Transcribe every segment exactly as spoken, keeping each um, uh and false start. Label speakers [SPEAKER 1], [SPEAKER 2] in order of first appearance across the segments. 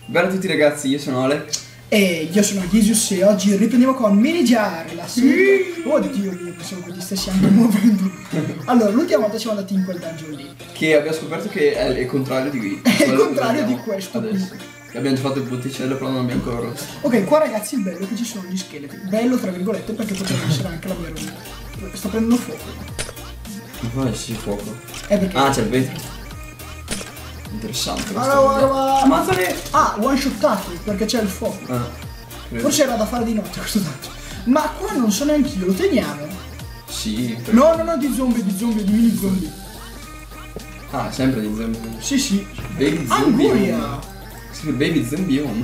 [SPEAKER 1] Bella a tutti ragazzi, io sono Ale.
[SPEAKER 2] E io sono Jesus e oggi riprendiamo con Minijar, la serie. Oh Dio mio, pensavo che ti stessi anche muovendo. Allora, l'ultima volta siamo andati in quel dungeon lì.
[SPEAKER 1] Che abbiamo scoperto che è il contrario di qui.
[SPEAKER 2] È il contrario di questo
[SPEAKER 1] adesso. Che abbiamo già fatto il botticello, però non abbiamo ancora rotto.
[SPEAKER 2] Ok, qua ragazzi il bello è che ci sono gli scheletri. Bello tra virgolette perché potrebbe essere anche la mia roba. Sta prendendo fuoco.
[SPEAKER 1] Ma come si fuoco?
[SPEAKER 2] È perché.
[SPEAKER 1] Ah, c'è il vetro. Interessante.
[SPEAKER 2] Guarda, guarda, guarda.
[SPEAKER 1] Ammazzane!
[SPEAKER 2] Ah, one shottato perché c'è il fuoco.
[SPEAKER 1] Ah,
[SPEAKER 2] forse era da fare di notte questo dungeon. Ma qua non so neanche io, lo teniamo?
[SPEAKER 1] Sì. Per...
[SPEAKER 2] No, no, no, di zombie, di zombie, di mini zombie.
[SPEAKER 1] Ah, sempre di zombie.
[SPEAKER 2] Sì, sì.
[SPEAKER 1] Baby zombie.
[SPEAKER 2] Anguria.
[SPEAKER 1] Sì, baby zombie.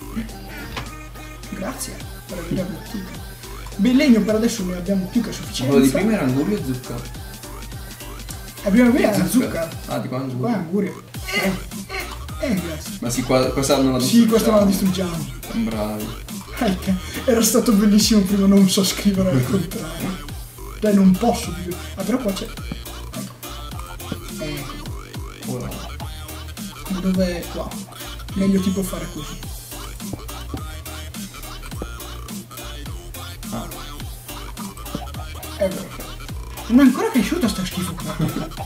[SPEAKER 2] Grazie per aver avvertito. Beh, legno per adesso ne abbiamo più che sufficienza.
[SPEAKER 1] Quello di prima era anguria e zucca.
[SPEAKER 2] E prima qui era zucca.
[SPEAKER 1] Ah, di qua anguria.
[SPEAKER 2] Qua è anguria. Eh, eh, eh, grazie.
[SPEAKER 1] Ma sì, qua, questa non la
[SPEAKER 2] distruggiamo. Sì, questa non la distruggiamo.
[SPEAKER 1] Bravi.
[SPEAKER 2] Eh, era stato bellissimo prima, non so scrivere al contrario. Dai, non posso più. Ah, però qua c'è. Ecco. Ecco.
[SPEAKER 1] Ora.
[SPEAKER 2] Dov'è qua? Meglio tipo fare così.
[SPEAKER 1] Ah.
[SPEAKER 2] È vero. Non è ancora cresciuta sta schifo qua.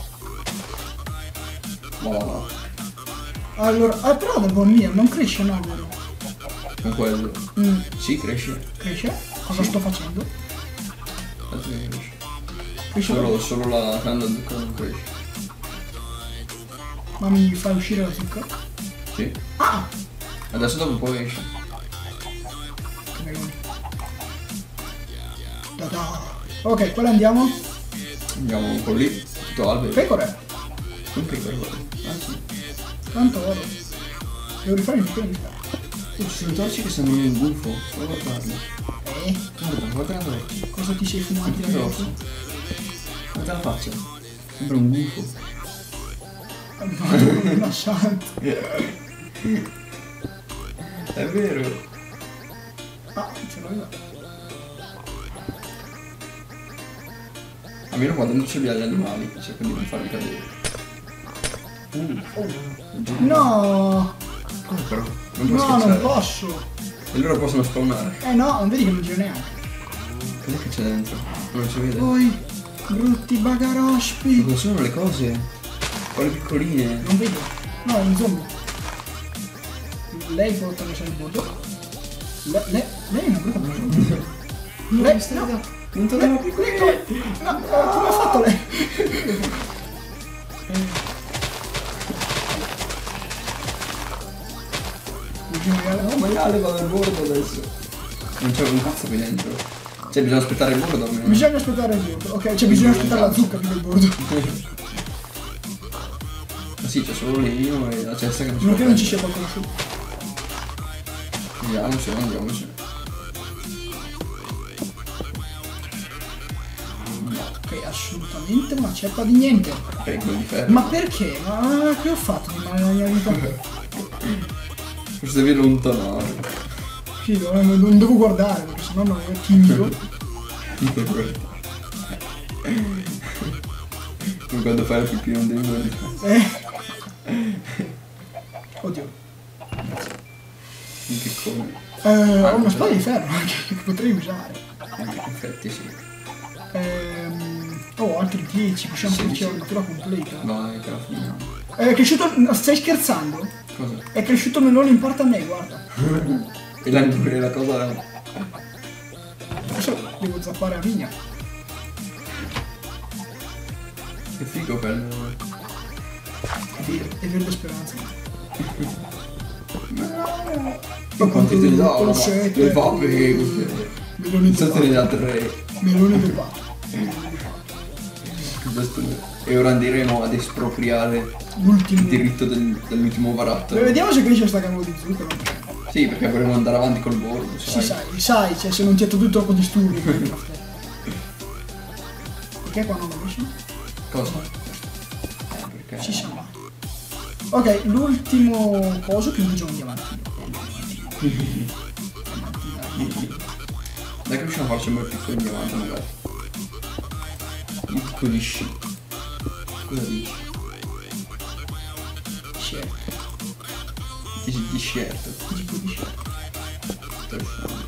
[SPEAKER 1] Va va va.
[SPEAKER 2] Allora, ah, però da buon non cresce, no, vero?
[SPEAKER 1] Con quello?
[SPEAKER 2] Mm.
[SPEAKER 1] Sì, cresce.
[SPEAKER 2] Cresce? Cosa
[SPEAKER 1] sì.
[SPEAKER 2] sto facendo?
[SPEAKER 1] Cresce.
[SPEAKER 2] Cresce
[SPEAKER 1] solo, solo la canna zucca non cresce.
[SPEAKER 2] Ma mi fai uscire la zucca?
[SPEAKER 1] Sì.
[SPEAKER 2] Ah!
[SPEAKER 1] Adesso dopo un po' esce.
[SPEAKER 2] Che melone. Da da. Ok, quale andiamo?
[SPEAKER 1] Andiamo un po' lì, tutto albero.
[SPEAKER 2] Pecore?
[SPEAKER 1] Un pecore, guarda. Ah sì.
[SPEAKER 2] Tanto oro. Devo rifare il piccolo di fare.
[SPEAKER 1] Oh, ci sono torci che stanno in un gufo. Guarda guardarli.
[SPEAKER 2] Eh?
[SPEAKER 1] Guarda, guarda l'orecchio.
[SPEAKER 2] Cosa ti sei fumato
[SPEAKER 1] Guarda l'orecchio. Guarda la faccia. Sembra un gufo.
[SPEAKER 2] Madonna, una santa.
[SPEAKER 1] È vero.
[SPEAKER 2] Ah, ce l'ho.
[SPEAKER 1] Almeno quando non c'è via gli animali, cerco di non farli cadere. Uh,
[SPEAKER 2] oh. No!
[SPEAKER 1] Come però? Non puoi
[SPEAKER 2] no,
[SPEAKER 1] schiacciare.
[SPEAKER 2] non posso!
[SPEAKER 1] E loro possono spawnare.
[SPEAKER 2] Eh no, non vedi che non gira neanche.
[SPEAKER 1] Cos'è che c'è dentro? Non si vede.
[SPEAKER 2] Poi, brutti bagarospi!
[SPEAKER 1] Cosa sono le cose? Quelle piccoline.
[SPEAKER 2] Non vedo. No, è un zombie. Lei può attraversare il bordo. Le, le, lei è una brutta persona.
[SPEAKER 1] No,
[SPEAKER 2] lei,
[SPEAKER 1] no,
[SPEAKER 2] no.
[SPEAKER 1] Non torniamo più qui.
[SPEAKER 2] No, no, come ha fatto lei?
[SPEAKER 1] No, ma Ale va dal bordo adesso. Non c'è un cazzo qui dentro. Cioè bisogna aspettare il bordo almeno.
[SPEAKER 2] Bisogna aspettare il bordo. Ok, cioè bisogna aspettare la zucca più del bordo.
[SPEAKER 1] Ma sì, c'è solo legno e la cesta che non si
[SPEAKER 2] Non
[SPEAKER 1] può
[SPEAKER 2] che non ci
[SPEAKER 1] prendere.
[SPEAKER 2] sia qualcosa su.
[SPEAKER 1] Andiamoci, andiamoci.
[SPEAKER 2] Ok, assolutamente una ceppa di niente.
[SPEAKER 1] Prego di ferro.
[SPEAKER 2] Ma perché? Ma che ho fatto di male nella mia vita?
[SPEAKER 1] Forse devi allontanare.
[SPEAKER 2] Sì, non, non devo guardare perché sennò non ero timido.
[SPEAKER 1] Come quando fai la pipì non devi guardare.
[SPEAKER 2] Eh. Oddio.
[SPEAKER 1] Che come?
[SPEAKER 2] Eh, ho una spada di ferro anche che potrei usare.
[SPEAKER 1] In effetti sì.
[SPEAKER 2] Ehm, ho altri dieci, possiamo
[SPEAKER 1] Sì,
[SPEAKER 2] farci
[SPEAKER 1] sì.
[SPEAKER 2] la lettura completa.
[SPEAKER 1] Vai, che la finiamo.
[SPEAKER 2] È cresciuto. No, stai scherzando?
[SPEAKER 1] Cosa?
[SPEAKER 2] È cresciuto melone in parte a me, guarda.
[SPEAKER 1] E la, e la cosa...
[SPEAKER 2] Adesso devo zappare a vigna.
[SPEAKER 1] Che figo quello.
[SPEAKER 2] È vero, è verde speranza.
[SPEAKER 1] Ma quanti te ne dà?
[SPEAKER 2] Con
[SPEAKER 1] Ma
[SPEAKER 2] sette.
[SPEAKER 1] le pappe.
[SPEAKER 2] Melone
[SPEAKER 1] Non so te ne
[SPEAKER 2] del
[SPEAKER 1] dà tre.
[SPEAKER 2] Melone del pato.
[SPEAKER 1] E ora andremo ad espropriare il
[SPEAKER 2] L'ultimo.
[SPEAKER 1] diritto del- dell'ultimo baratto.
[SPEAKER 2] Beh, vediamo se cresce sta cannone di zucchero.
[SPEAKER 1] Sì, perché vorremmo andare avanti col bordo.
[SPEAKER 2] Sì, sai, sai, cioè se non ti è tutto troppo disturbi. Perché qua non lo cresce?
[SPEAKER 1] Cosa? Eh, perché...
[SPEAKER 2] Ci siamo. Ok, l'ultimo coso che usiamo diamanti.
[SPEAKER 1] Dai che riusciamo a farci un bel piccolo diamante magari. Piccolisci. Cosa dici?
[SPEAKER 2] Certo.
[SPEAKER 1] Dici di scerto.
[SPEAKER 2] Tipo di scelta.
[SPEAKER 1] Sto uscendo.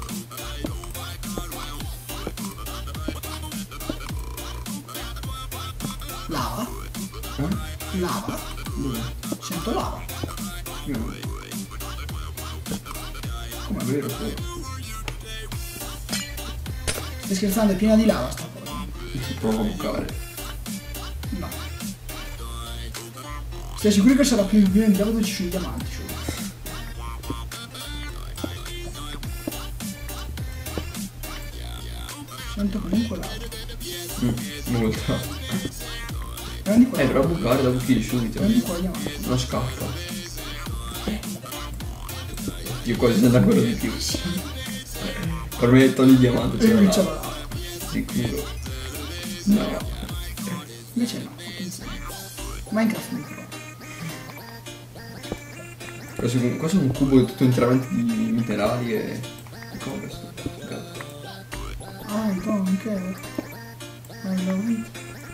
[SPEAKER 2] Lava?
[SPEAKER 1] Eh?
[SPEAKER 2] Lava?
[SPEAKER 1] Dove?
[SPEAKER 2] Sento lava.
[SPEAKER 1] Io non vedo. Come è vero poi?
[SPEAKER 2] Stai scherzando, è piena di lava sta cosa.
[SPEAKER 1] Provo a bucare.
[SPEAKER 2] No. Stai sicuro che sarà più pieno di lava dove ci sono i diamanti? Cioè. Sento comunque lava.
[SPEAKER 1] Mm, molto.
[SPEAKER 2] Prendi qua.
[SPEAKER 1] Eh, però a bucare da buchi subito.
[SPEAKER 2] Prendi qua i diamanti.
[SPEAKER 1] Una scappa. Io quasi ne da quello di più. Per me togli il diamante,
[SPEAKER 2] E
[SPEAKER 1] c'è
[SPEAKER 2] lui
[SPEAKER 1] la
[SPEAKER 2] c'è
[SPEAKER 1] lava.
[SPEAKER 2] la lava.
[SPEAKER 1] Sicuro.
[SPEAKER 2] No. Invece no, attenzione. Minecraft non però.
[SPEAKER 1] Questo, questo è un cubo tutto interamente di minerali e... e cobblestone. Cazzo.
[SPEAKER 2] I don't care. I love it.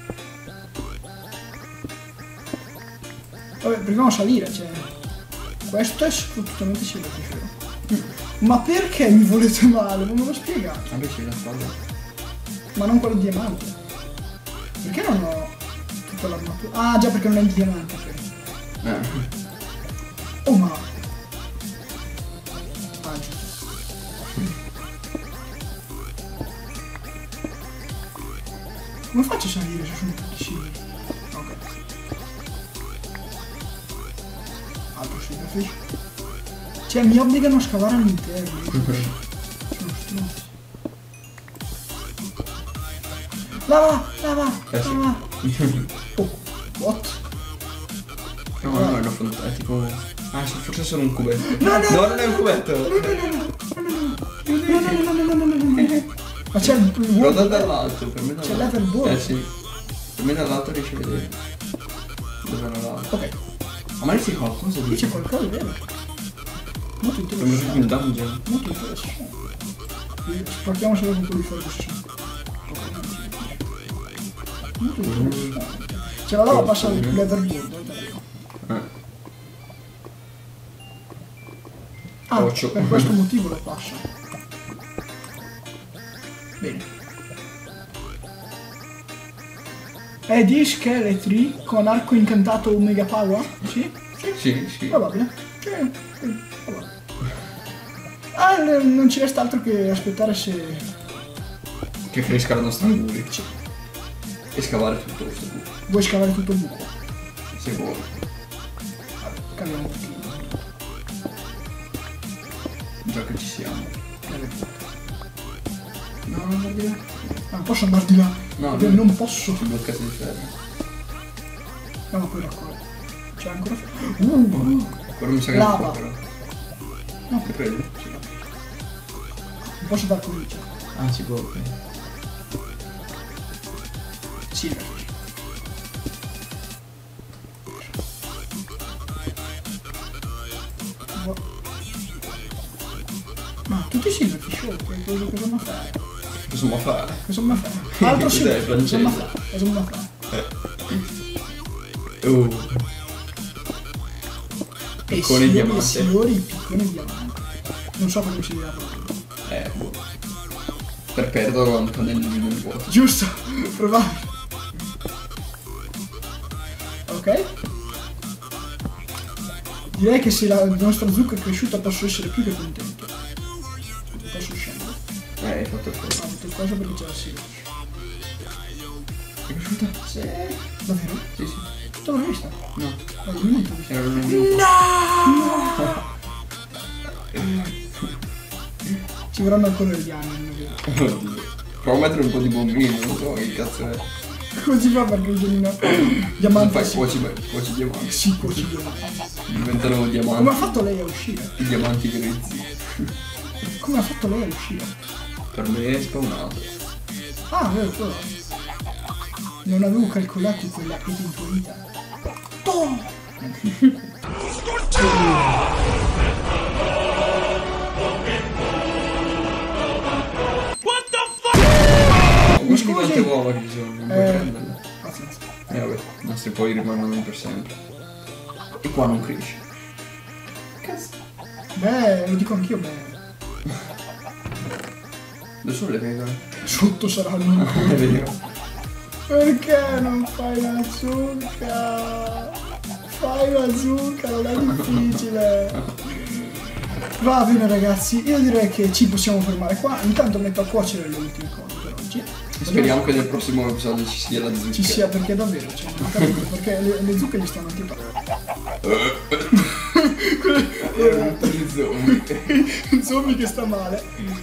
[SPEAKER 2] Vabbè, proviamo a salire, cioè. Questo è assolutamente silenzioso. Ma perché mi volete male? Non me lo spiegate.
[SPEAKER 1] Anche c'è la spalla.
[SPEAKER 2] Ma non quello di diamante. Perché non ho tutta l'armatura? Ah già, perché non è di diamante, ok.
[SPEAKER 1] Eh.
[SPEAKER 2] Oh ma. Ah giusto. Come faccio a salire se sono tutti simili? Ok. Altro silverfish. Cioè mi obbligano a scavare all'interno. Sono stronzi. Lava! Lava!
[SPEAKER 1] Eh sì.
[SPEAKER 2] Lava! Oh, what?
[SPEAKER 1] No, no, è una fonte, è tipo... Ah, sì, forse è solo un cubetto.
[SPEAKER 2] No, no,
[SPEAKER 1] no, non è un cubetto!
[SPEAKER 2] No, no, no, no, no, no, no, no. Ma c'è il
[SPEAKER 1] Però da dall'alto, per me
[SPEAKER 2] C'è
[SPEAKER 1] dall'alto.
[SPEAKER 2] l'Etherboard.
[SPEAKER 1] Eh sì. Per me dall'alto riesci a vedere. Dove era l'alto.
[SPEAKER 2] Ok,
[SPEAKER 1] Ma magari c'è qualcosa
[SPEAKER 2] qui
[SPEAKER 1] di...
[SPEAKER 2] c'è qualcosa, vero? Molto
[SPEAKER 1] Sembra un
[SPEAKER 2] interessante.
[SPEAKER 1] dungeon.
[SPEAKER 2] Molto interessante. Sporchiamo solo con quelli fuori questo. Molto interessante. C'è la lava passa l'Etherboard.
[SPEAKER 1] Eh.
[SPEAKER 2] Ah,
[SPEAKER 1] Occhio.
[SPEAKER 2] per questo motivo lo passa. Bene. È di scheletri con arco incantato Omega Power? Sì? Sì?
[SPEAKER 1] Sì, sì.
[SPEAKER 2] Probabile. Sì, sì, probabile. Ah, n- non ci resta altro che aspettare se...
[SPEAKER 1] Che cresca la nostra muri.
[SPEAKER 2] Sì.
[SPEAKER 1] E scavare tutto questo buco.
[SPEAKER 2] Vuoi scavare tutto il buco?
[SPEAKER 1] Se vuoi.
[SPEAKER 2] Vabbè, caviamo un pochino.
[SPEAKER 1] Già che ci siamo.
[SPEAKER 2] No, non andare di là. Non posso andare di là.
[SPEAKER 1] No,
[SPEAKER 2] Io
[SPEAKER 1] no.
[SPEAKER 2] non posso.
[SPEAKER 1] Ci bloccate di ferro.
[SPEAKER 2] No, ma poi raccolgo. C'è ancora... Uh,
[SPEAKER 1] Quello mi sa che
[SPEAKER 2] Lava.
[SPEAKER 1] non può però.
[SPEAKER 2] no,
[SPEAKER 1] Che prendi? Sì.
[SPEAKER 2] non posso dar comincia.
[SPEAKER 1] Ah, si può, ok.
[SPEAKER 2] Silverfish. Ma tutti silverfish, oh, che cosa cosa mi fare?
[SPEAKER 1] Cosa mi fare?
[SPEAKER 2] Cosa mi fare? Altro
[SPEAKER 1] Cos'è,
[SPEAKER 2] silverfish, cosa mi
[SPEAKER 1] francese?
[SPEAKER 2] fare? Cosa mi fare?
[SPEAKER 1] Oh.
[SPEAKER 2] E
[SPEAKER 1] Piccone
[SPEAKER 2] sì,
[SPEAKER 1] diamante.
[SPEAKER 2] signori, il piccone diamante. Non so come si dirà proprio.
[SPEAKER 1] Eh, boh. Per perderlo quando cade nel nel vuoto.
[SPEAKER 2] Giusto, provare. Ok. Direi che se la nostra zucca è cresciuta posso essere più che contento. Posso scendere.
[SPEAKER 1] Eh, hai fatto il
[SPEAKER 2] Ho
[SPEAKER 1] coso.
[SPEAKER 2] avuto cosa perché c'era silverfish.
[SPEAKER 1] È cresciuta?
[SPEAKER 2] Sì. Davvero?
[SPEAKER 1] Sì, sì.
[SPEAKER 2] Tu l'hai vista?
[SPEAKER 1] No.
[SPEAKER 2] Ma io non t'ho vista.
[SPEAKER 1] Era un buco.
[SPEAKER 2] Ci vorranno ancora degli anni, non è vero.
[SPEAKER 1] Oddio. Provo a mettere un po' di bombino, non so che cazzo è.
[SPEAKER 2] Come si fa perché il giochino
[SPEAKER 1] Cosa
[SPEAKER 2] diamante
[SPEAKER 1] fai?
[SPEAKER 2] si...
[SPEAKER 1] Cuoci, cuoci diamanti.
[SPEAKER 2] Si cuoci diamante.
[SPEAKER 1] Diventano
[SPEAKER 2] Come ha
[SPEAKER 1] diamanti.
[SPEAKER 2] fatto lei a uscire?
[SPEAKER 1] I diamanti grezzi.
[SPEAKER 2] Come ha fatto lei a uscire?
[SPEAKER 1] Per me è spawnato.
[SPEAKER 2] Ah, vero, quello. Non avevo calcolato quella eventualità. Toh!
[SPEAKER 1] Guarda
[SPEAKER 2] scusi.
[SPEAKER 1] quante uova che ci sono, non puoi
[SPEAKER 2] Eh.
[SPEAKER 1] prenderle.
[SPEAKER 2] Pazienza.
[SPEAKER 1] Eh vabbè, i nostri poi rimangono per sempre. E qua non cresce. cazzo?
[SPEAKER 2] Beh, lo dico anch'io, beh.
[SPEAKER 1] Dove sono le pecore?
[SPEAKER 2] Sotto saranno.
[SPEAKER 1] È vero.
[SPEAKER 2] Perché non fai la zucca? Fai la zucca, non è difficile. Va bene ragazzi, io direi che ci possiamo fermare qua. Intanto metto a cuocere le ultime cose per oggi.
[SPEAKER 1] Speriamo che nel prossimo episodio ci sia la zucca.
[SPEAKER 2] Ci sia, perché davvero, cioè, non ho capito, perché le, le zucche gli stanno tipo.
[SPEAKER 1] Gli zombie.
[SPEAKER 2] Zombie che sta male.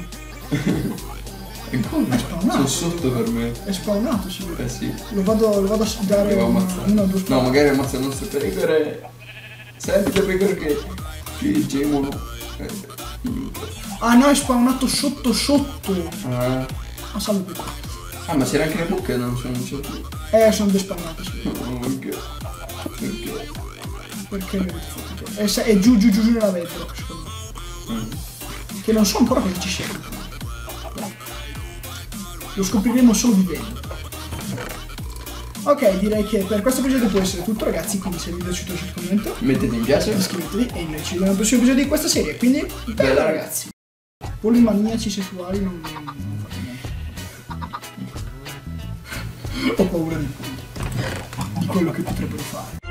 [SPEAKER 1] E come?
[SPEAKER 2] È spawnato.
[SPEAKER 1] Sono sotto per me.
[SPEAKER 2] È spawnato, si vede.
[SPEAKER 1] Eh sì.
[SPEAKER 2] Lo vado, lo vado a dare
[SPEAKER 1] Devo
[SPEAKER 2] una,
[SPEAKER 1] ammazzare.
[SPEAKER 2] una o due
[SPEAKER 1] No,
[SPEAKER 2] spawn.
[SPEAKER 1] magari ammazza le nostre pecore. Senti le pecore che ci gemono. Eh,
[SPEAKER 2] Ah no, è spawnato sotto sotto.
[SPEAKER 1] Ah.
[SPEAKER 2] Ah, salve.
[SPEAKER 1] Ah, ma c'era anche le buche, non sono c'è più.
[SPEAKER 2] Eh, sono despawnate, sì.
[SPEAKER 1] No, perché? Perché?
[SPEAKER 2] Perché mi avete fatto così? È, se- è giù giù giù giù nella vetro, secondo me.
[SPEAKER 1] Mm.
[SPEAKER 2] Che non so ancora cosa ci sia. Lo scopriremo solo vivendo. Ok, direi che per questo episodio può essere tutto ragazzi, quindi se vi è piaciuto lasciate un commento,
[SPEAKER 1] Mettete mi piace.
[SPEAKER 2] iscrivetevi e noi ci vediamo al prossimo episodio di questa serie, quindi bella ragazzi. Polimaniaci sessuali non, non fate niente. Ho paura di, di quello che potrebbero fare.